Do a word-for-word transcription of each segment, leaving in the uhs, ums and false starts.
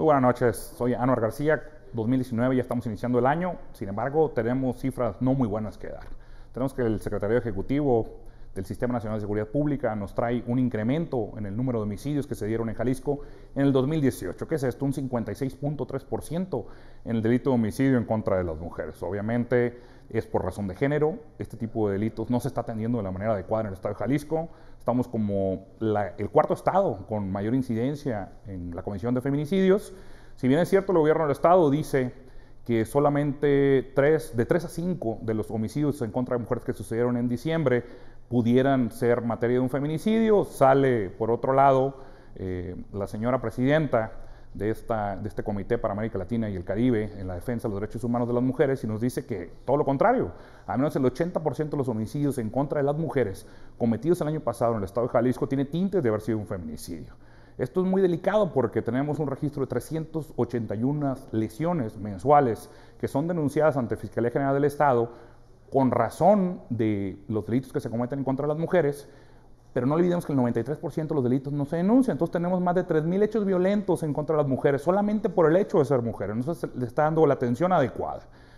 Muy buenas noches, soy Anuar García, dos mil diecinueve, ya estamos iniciando el año, sin embargo tenemos cifras no muy buenas que dar. Tenemos que el Secretario Ejecutivo del Sistema Nacional de Seguridad Pública nos trae un incremento en el número de homicidios que se dieron en Jalisco en el dos mil dieciocho. ¿Qué es esto? Un cincuenta y seis punto tres por ciento en el delito de homicidio en contra de las mujeres. Obviamente es por razón de género, este tipo de delitos no se está atendiendo de la manera adecuada en el estado de Jalisco. Estamos como la, el cuarto estado con mayor incidencia en la comisión de feminicidios. Si bien es cierto, el gobierno del estado dice que solamente tres, de tres a cinco de los homicidios en contra de mujeres que sucedieron en diciembre pudieran ser materia de un feminicidio, sale por otro lado eh, la señora presidenta de, esta, de este Comité para América Latina y el Caribe en la defensa de los derechos humanos de las mujeres y nos dice que todo lo contrario, al menos el ochenta por ciento de los homicidios en contra de las mujeres cometidos el año pasado en el estado de Jalisco tiene tintes de haber sido un feminicidio. Esto es muy delicado porque tenemos un registro de trescientas ochenta y una lesiones mensuales que son denunciadas ante Fiscalía General del Estado con razón de los delitos que se cometen en contra de las mujeres, pero no olvidemos que el noventa y tres por ciento de los delitos no se denuncian. Entonces tenemos más de tres mil hechos violentos en contra de las mujeres solamente por el hecho de ser mujeres. No se les está dando la atención adecuada.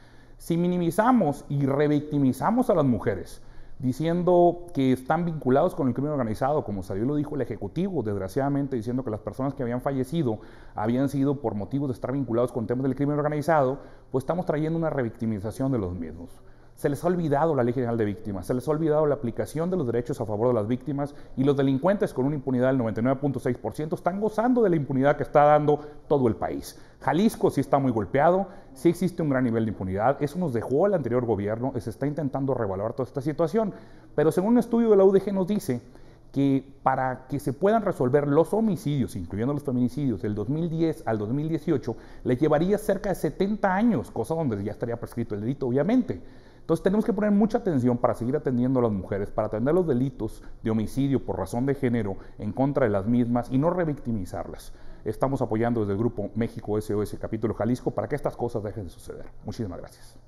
Si minimizamos y revictimizamos a las mujeres diciendo que están vinculados con el crimen organizado, como salió y lo dijo el Ejecutivo, desgraciadamente, diciendo que las personas que habían fallecido habían sido por motivos de estar vinculados con temas del crimen organizado, pues estamos trayendo una revictimización de los mismos. Se les ha olvidado la Ley General de Víctimas, se les ha olvidado la aplicación de los derechos a favor de las víctimas y los delincuentes con una impunidad del noventa y nueve punto seis por ciento están gozando de la impunidad que está dando todo el país. Jalisco sí está muy golpeado, sí existe un gran nivel de impunidad, eso nos dejó el anterior gobierno, se está intentando reevaluar toda esta situación, pero según un estudio de la U D G nos dice que para que se puedan resolver los homicidios, incluyendo los feminicidios, del dos mil diez al dos mil dieciocho, le llevaría cerca de setenta años, cosa donde ya estaría prescrito el delito, obviamente. Entonces tenemos que poner mucha atención para seguir atendiendo a las mujeres, para atender los delitos de homicidio por razón de género en contra de las mismas y no revictimizarlas. Estamos apoyando desde el Grupo México S O S Capítulo Jalisco para que estas cosas dejen de suceder. Muchísimas gracias.